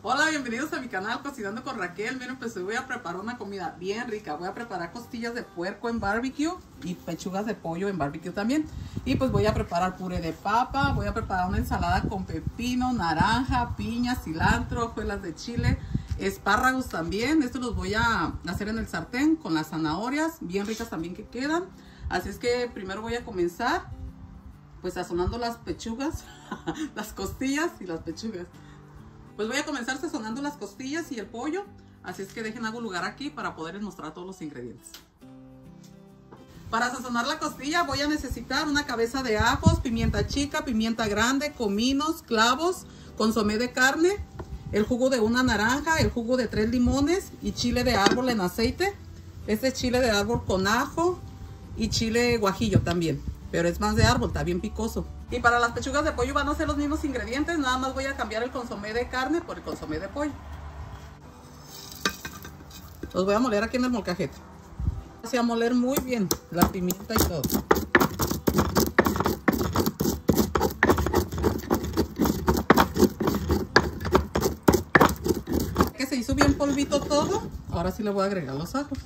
Hola, bienvenidos a mi canal Cocinando con Raquel. Miren, pues hoy voy a preparar una comida bien rica. Voy a preparar costillas de puerco en barbecue y pechugas de pollo en barbecue también. Y pues voy a preparar puré de papa, voy a preparar una ensalada con pepino, naranja, piña, cilantro, hojuelas de chile, espárragos también. Esto los voy a hacer en el sartén con las zanahorias, bien ricas también que quedan. Así es que primero voy a comenzar pues sazonando las pechugas, las costillas y las pechugas. Pues voy a comenzar sazonando las costillas y el pollo. Así es que dejen algo lugar aquí para poderles mostrar todos los ingredientes. Para sazonar la costilla voy a necesitar una cabeza de ajos, pimienta chica, pimienta grande, cominos, clavos, consomé de carne, el jugo de una naranja, el jugo de 3 limones y chile de árbol en aceite. Este es chile de árbol con ajo y chile guajillo también, pero es más de árbol, está bien picoso. Y para las pechugas de pollo van a ser los mismos ingredientes, nada más voy a cambiar el consomé de carne por el consomé de pollo. Los voy a moler aquí en el molcajete. Así a moler muy bien la pimienta y todo. Que se hizo bien polvito todo, ahora sí le voy a agregar los ajos.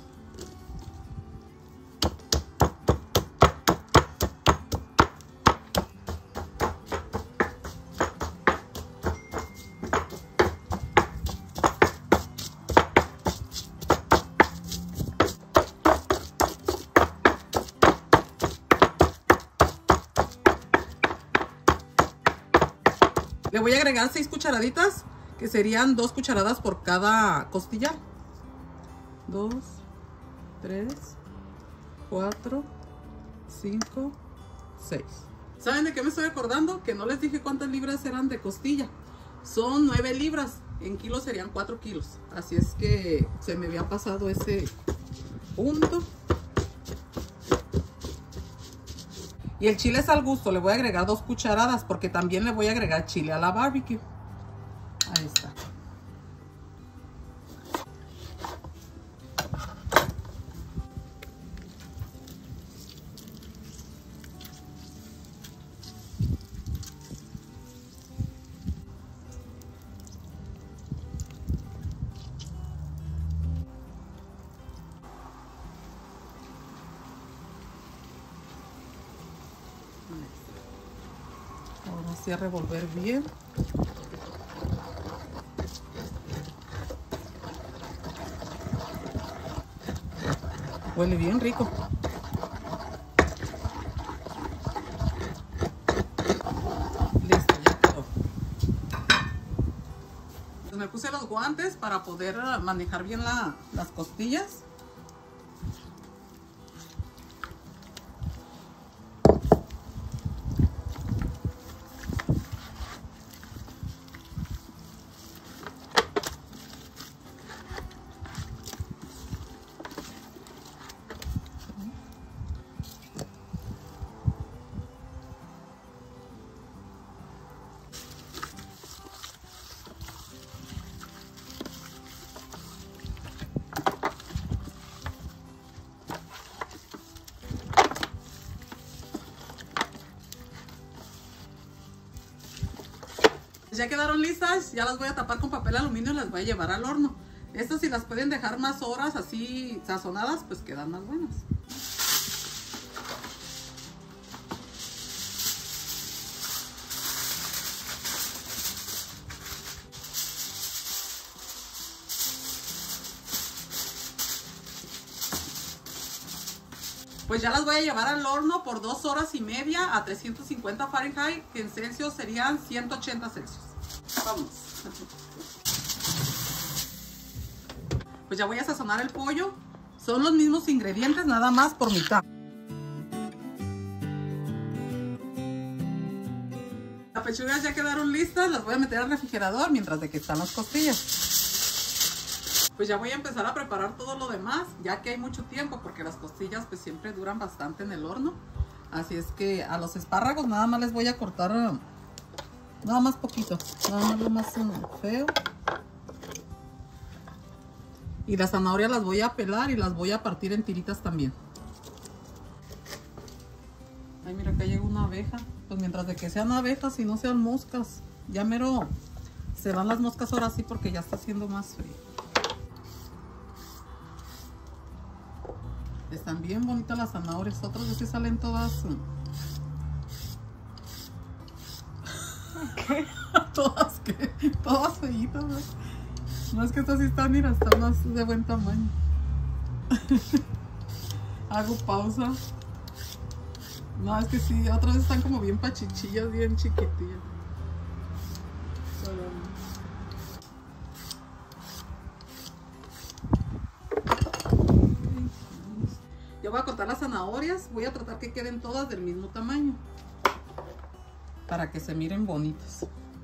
Le voy a agregar 6 cucharaditas, que serían 2 cucharadas por cada costilla. 2, 3, 4, 5, 6. ¿Saben de qué me estoy acordando? Que no les dije cuántas libras eran de costilla. Son 9 libras. En kilos serían 4 kilos. Así es que se me había pasado ese punto. Y el chile es al gusto, le voy a agregar 2 cucharadas porque también le voy a agregar chile a la barbecue. Ahí está. Ahora sí a revolver bien. Huele bien rico. Listo, ya quedó. Pues me puse los guantes para poder manejar bien las costillas. Ya quedaron listas, ya las voy a tapar con papel aluminio y las voy a llevar al horno. Estas si las pueden dejar más horas así sazonadas, pues quedan más buenas. Pues ya las voy a llevar al horno por 2 horas y media a 350 Fahrenheit, que en Celsius serían 180 Celsius. Vamos. Pues ya voy a sazonar el pollo. Son los mismos ingredientes, nada más por mitad. Las pechugas ya quedaron listas, las voy a meter al refrigerador mientras de que están las costillas. Pues ya voy a empezar a preparar todo lo demás, ya que hay mucho tiempo, porque las costillas pues siempre duran bastante en el horno. Así es que a los espárragos nada más les voy a cortar, nada más poquito, nada más lo más feo. Y las zanahorias las voy a pelar y las voy a partir en tiritas también. Ay, mira, acá llegó una abeja. Pues mientras de que sean abejas y no sean moscas, ya mero Se van las moscas ahora sí porque ya está haciendo más frío. Están bien bonitas las zanahorias. Otras veces salen todas... ¿Qué? ¿Todas qué? Todas feitas, ¿no? No, es que estas sí están, mira, están más de buen tamaño. Hago pausa. No, es que sí, otras veces están como bien pachichillas, bien chiquitillas. Yo voy a cortar las zanahorias, voy a tratar que queden todas del mismo tamaño para que se miren bonitas.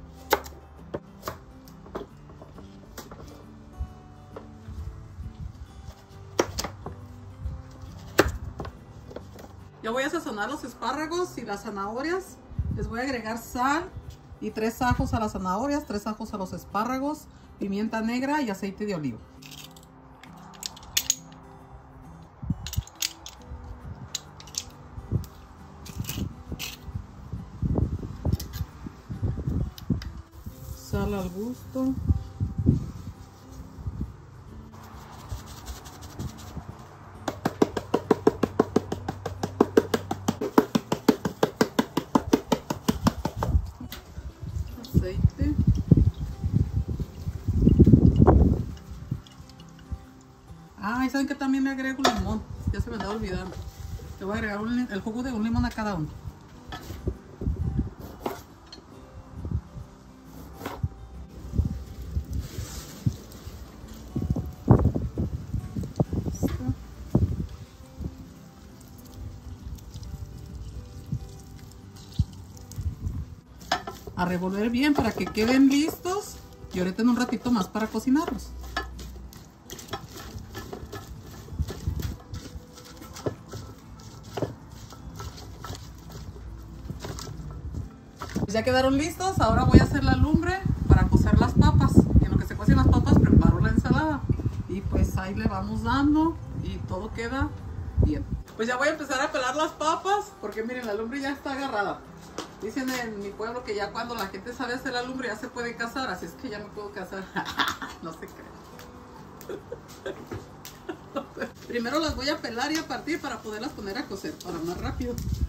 Yo voy a sazonar los espárragos y las zanahorias. Les voy a agregar sal y 3 ajos a las zanahorias, 3 ajos a los espárragos, pimienta negra y aceite de oliva. Sal al gusto. Aceite. Ah, y saben que también le agrego limón. Ya se me andaba olvidando. Le voy a agregar el jugo de un limón a cada uno. A revolver bien para que queden listos y ahorita en un ratito más para cocinarlos. Pues ya quedaron listos, ahora voy a hacer la lumbre para cocer las papas. Y en lo que se cuecen las papas preparo la ensalada. Y pues ahí le vamos dando y todo queda bien. Pues ya voy a empezar a pelar las papas porque miren, la lumbre ya está agarrada. Dicen en mi pueblo que ya cuando la gente sabe hacer la lumbre ya se puede casar, así es que ya me puedo casar. No se cree. Primero las voy a pelar y a partir para poderlas poner a cocer, para más rápido.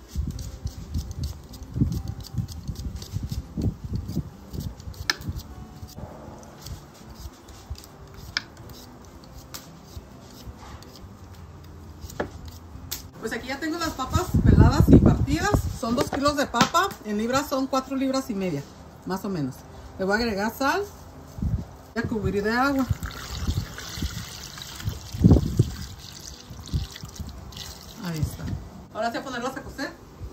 Pues aquí ya tengo las papas peladas y partidas. Son 2 kilos de papa. En libras son 4 libras y media, más o menos. Le voy a agregar sal. Voy a cubrir de agua. Ahí está. Ahora sí voy a ponerlas a cocer.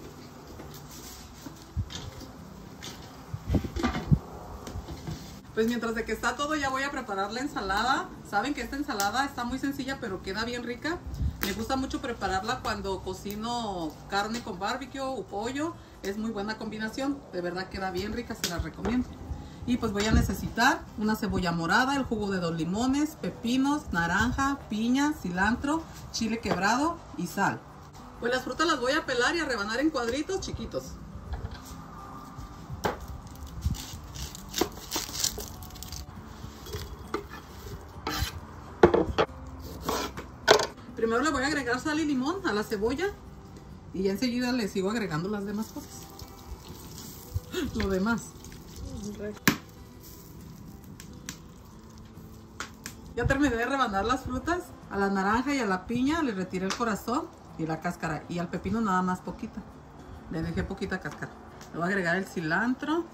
Pues mientras de que está todo ya voy a preparar la ensalada. Saben que esta ensalada está muy sencilla pero queda bien rica. Me gusta mucho prepararla cuando cocino carne con barbecue o pollo. Es muy buena combinación. De verdad queda bien rica, se la recomiendo. Y pues voy a necesitar una cebolla morada, el jugo de 2 limones, pepinos, naranja, piña, cilantro, chile quebrado y sal. Pues las frutas las voy a pelar y a rebanar en cuadritos chiquitos. Primero le voy a agregar sal y limón a la cebolla y ya enseguida le sigo agregando las demás cosas. Lo demás. Ya terminé de rebanar las frutas. A la naranja y a la piña le retiré el corazón y la cáscara. Y al pepino nada más poquita. Le dejé poquita cáscara. Le voy a agregar el cilantro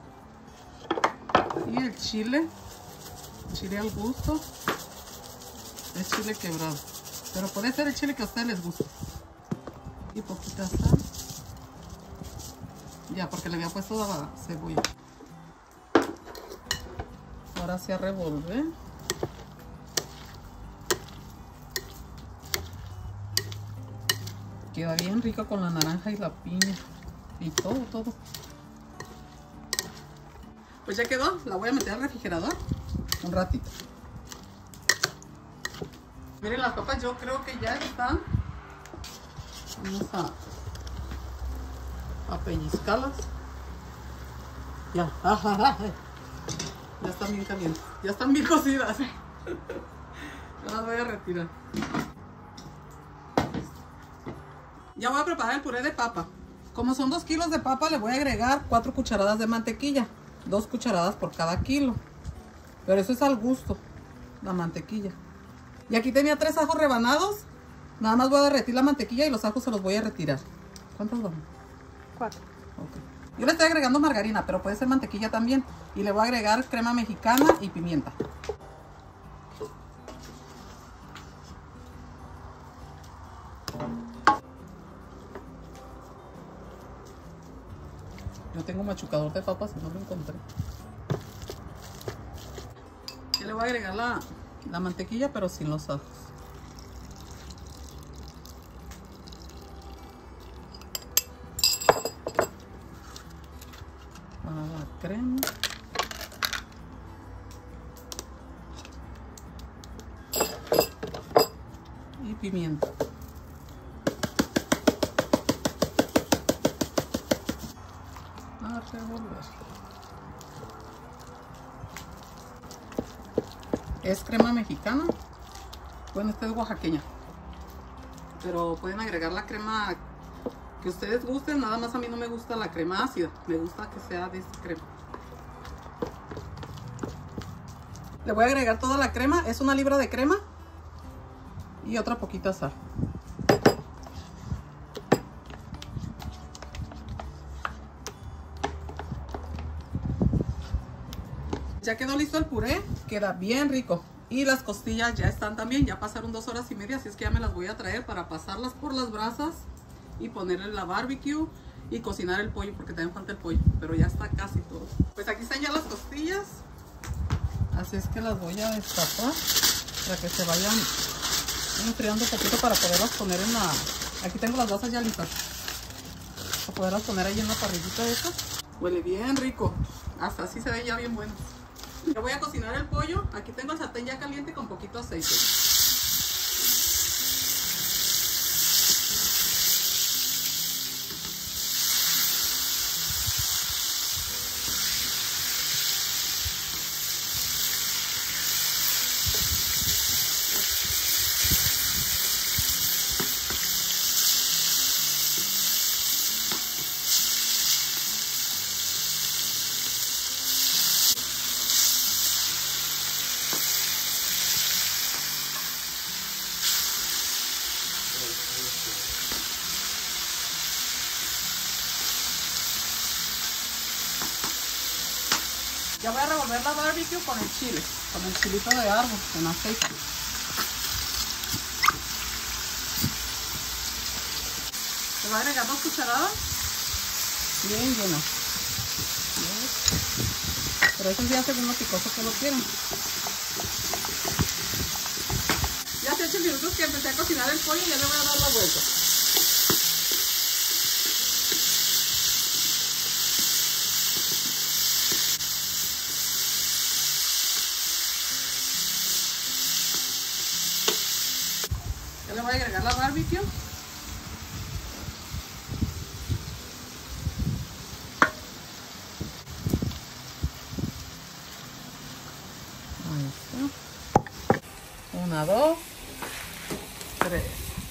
y el chile. Chile al gusto. Es chile quebrado. Pero puede ser el chile que a ustedes les guste. Y poquita sal. Ya, porque le había puesto la cebolla. Ahora sí a revolver. Queda bien rico con la naranja y la piña. Y todo. Pues ya quedó. La voy a meter al refrigerador un ratito. Miren las papas, yo creo que ya están. Vamos a pellizcarlas. Ya. Ya están bien calientes. Ya están bien cocidas. Las voy a retirar. Ya voy a preparar el puré de papa. Como son 2 kilos de papa, le voy a agregar 4 cucharadas de mantequilla. 2 cucharadas por cada kilo. Pero eso es al gusto, la mantequilla. Y aquí tenía 3 ajos rebanados. Nada más voy a derretir la mantequilla y los ajos se los voy a retirar. ¿Cuántos van? 4. Ok. Yo le estoy agregando margarina, pero puede ser mantequilla también. Y le voy a agregar crema mexicana y pimienta. Yo tengo un machucador de papas y no lo encontré. Y le voy a agregar la mantequilla, pero sin los ajos. La crema. Y pimienta. A revolver. Es crema mexicana. Bueno, esta es oaxaqueña. Pero pueden agregar la crema que ustedes gusten. Nada más a mí no me gusta la crema ácida. Me gusta que sea de esta crema. Le voy a agregar toda la crema. Es 1 libra de crema. Y otra poquita sal. Ya quedó listo el puré, queda bien rico. Y las costillas ya están también, ya pasaron 2 horas y media, así es que ya me las voy a traer para pasarlas por las brasas y ponerle la barbecue y cocinar el pollo, porque también falta el pollo, pero ya está casi todo. Pues aquí están ya las costillas, así es que las voy a destapar para que se vayan enfriando un poquito para poderlas poner en la... Aquí tengo las brasas ya listas, para poderlas poner ahí en la parrillita esta. Huele bien rico, hasta así se ven ya bien buenos. Ya voy a cocinar el pollo. Aquí tengo el sartén ya caliente con poquito aceite. Ya voy a revolver la barbecue con el chile, con el chilito de árbol, en aceite. Le voy a agregar 2 cucharadas, bien llenas. Pero eso ya según lo picoso que lo quieran. Ya hace 8 minutos que empecé a cocinar el pollo y ya le voy a dar la vuelta. Ya le voy a agregar la barbecue. Ahí está. 1, 2, 3.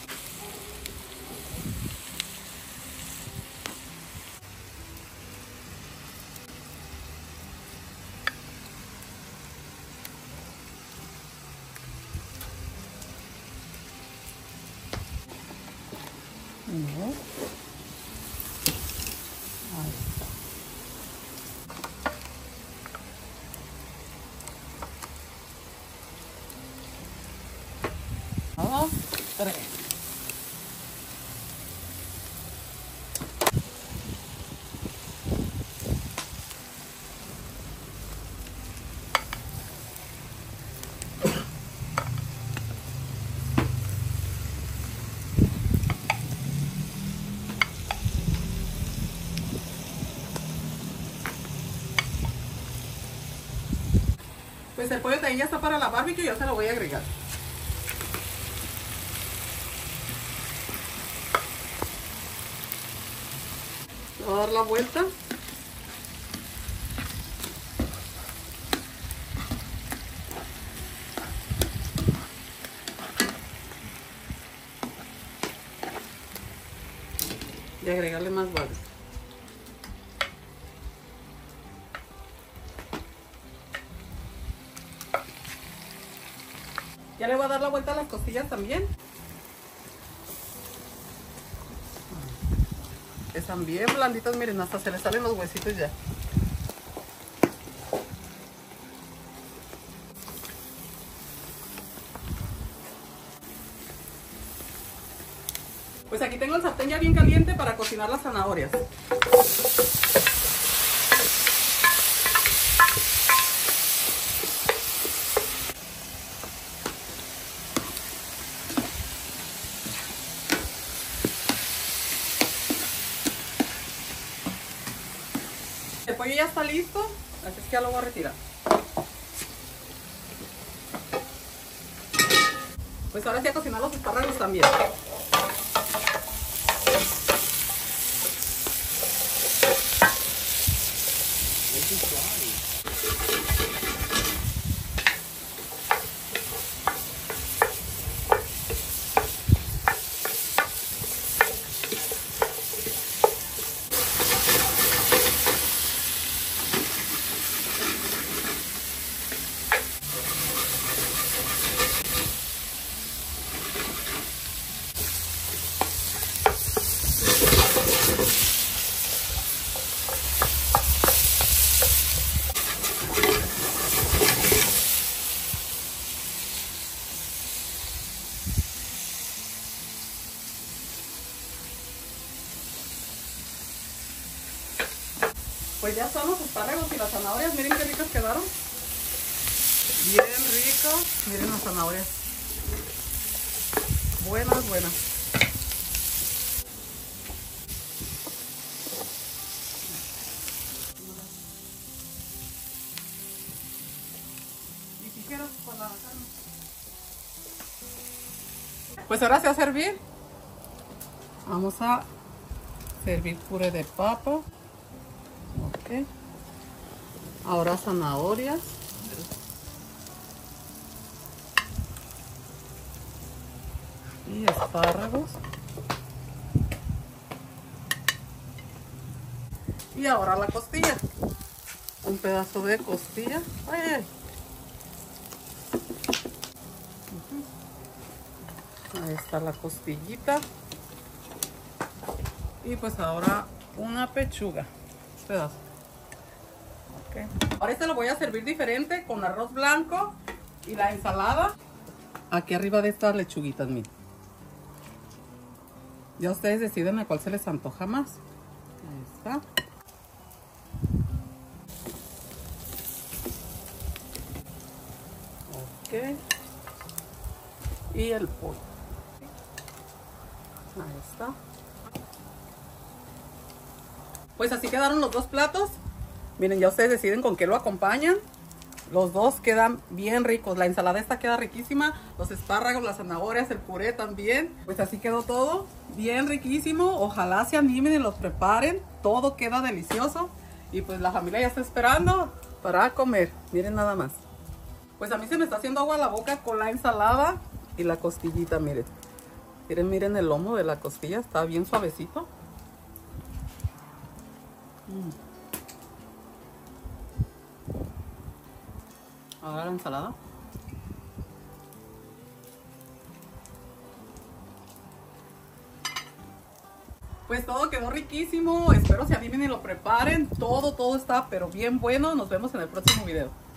No. Ahí está. 1, 2, 3. Pues el pollo también ya está para la barbecue y ya se lo voy a agregar. Le voy a dar la vuelta. agregarle más huevo. Ya le voy a dar la vuelta a las costillas también. Están bien blanditas, miren, hasta se les salen los huesitos ya. Pues aquí tengo el sartén ya bien caliente para cocinar las zanahorias. El pollo ya está listo, así es que ya lo voy a retirar. Pues ahora sí a cocinar los espárragos también. Pues ya están los espárragos y las zanahorias, miren qué ricos quedaron. Bien ricos, miren las zanahorias. Buenas, buenas. ¿Y tijeras para la carne? Pues ahora se va a servir. Vamos a servir puré de papa. Ok. Ahora zanahorias. Y espárragos. Y ahora la costilla. Un pedazo de costilla. Ay, ay. Ahí está la costillita. Y pues ahora una pechuga. Pedazo. Okay. Ahora este lo voy a servir diferente con arroz blanco y la ensalada. Aquí arriba de estas lechuguitas, miren. Ya ustedes deciden a cuál se les antoja más. Ahí está. Ok. Y el pollo. Ahí está. Pues así quedaron los dos platos. Miren, ya ustedes deciden con qué lo acompañan. Los dos quedan bien ricos. La ensalada esta queda riquísima. Los espárragos, las zanahorias, el puré también. Pues así quedó todo. Bien riquísimo. Ojalá se animen y los preparen. Todo queda delicioso. Y pues la familia ya está esperando para comer. Miren nada más. Pues a mí se me está haciendo agua a la boca con la ensalada y la costillita, miren. Miren el lomo de la costilla. Está bien suavecito. Ahora la ensalada. Pues todo quedó riquísimo. Espero se animen y lo preparen. Todo está pero bien bueno. Nos vemos en el próximo video.